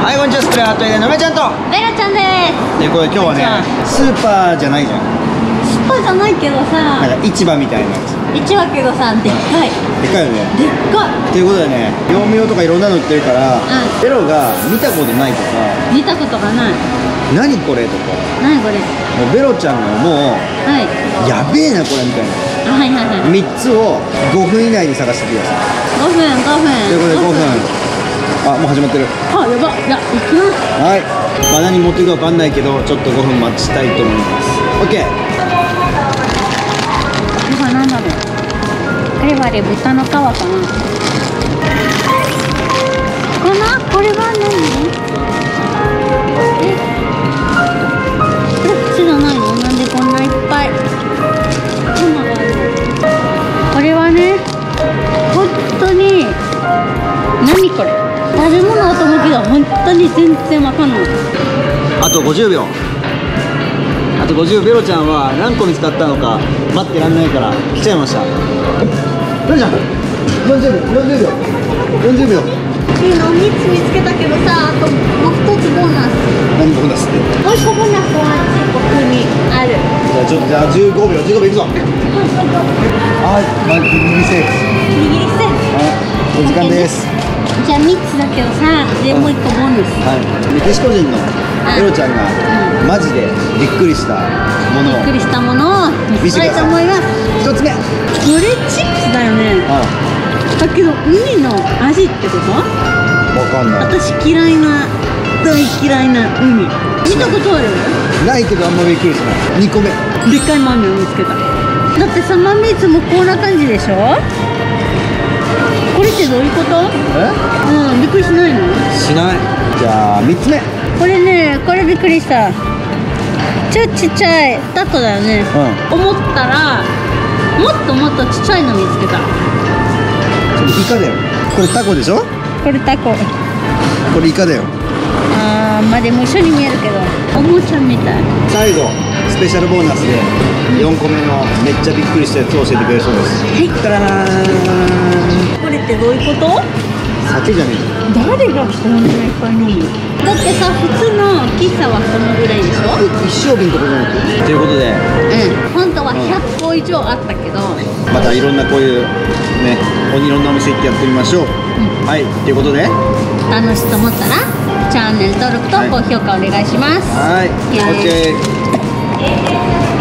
はい、こんにちは。スプレーハットエレのめちゃんとベラちゃんです。 ということで今日はね、スーパーじゃないじゃん。 スーパーじゃないけどさ、 なんか市場みたいなやつ。 市場けどさ、でっかい。 でかいよね。 でっかい。 ということでね、業務用とかいろんなの売ってるから、ベロが見たことないとか、 見たことがない。 何これとか、 何これ。 もうベロちゃんがもう、 はい。 やべえなこれみたいな。 はいはいはい。 3つを5分以内に探してください。 5分5分。 ということで5分。あ、もう始まってる。 あ、やば。いや、行きます。 はい。まあ何持っていくか分かんないけど、ちょっと5分待ちたいと思います。オッケー。 これは何だろう。これはね、豚の皮かな。これは何？これ口じゃないの？なんでこんないっぱい粉があるの？これはね、本当に何これ？食べ物だと思うけど本当に全然わかんない。 あと50秒。あと50秒。ベロちゃんは何個見つかったのか待ってらんないから来ちゃいました。ベロちゃん40秒40秒。 いいの3つ見つけたけどさ、あともう1つボーナス。 何ボーナスって？ もう1個ボーナスはここにある。 じゃあ15秒いくぞ。はい、ギリギリセーフ。 ギリギリセーフ。 はい、お時間です。 じゃあ3つだけどさ、でもう1個ボーナス。 はい、メキシコ人のベロちゃんがマジでびっくりしたものをびっくりしたものを見せたいと思います。 1つ目。 これチップスだよね。だけど海の味ってこと？ わかんない。 私大嫌いな海。見たことある？ ないけどあんまびっくりしない。2個目。 でっかい豆を見つけた。だってさ、豆いつもこんな感じでしょ？これってどういうこと？うん、びっくりしないの？ しない。じゃあ3つ目。 これね、これびっくりした。ちっちゃいタコだよね。思ったらもっとちっちゃいの見つけた。 イカだよ。これタコでしょ？ これタコ。 これイカだよ。 あー、まあでも一緒に見えるけどおもちゃみたい。 最後スペシャルボーナスで4個目のめっちゃびっくりしたやつを教えてくれるそうです。 はい。 タララーン。 これってどういうこと？ 酒じゃねえか。 誰がこんないっぱい飲む？だってさ、普通の喫茶はこのぐらいでしょ？ 一升瓶とかじゃなくて。ということで、 本当は100個以上あったけど、 またいろんなこういうね、いろんなお店行ってやってみましょう。はい、ということで楽しいと思ったらチャンネル登録と高評価お願いします。 はい、 イエーイ。 オッケー。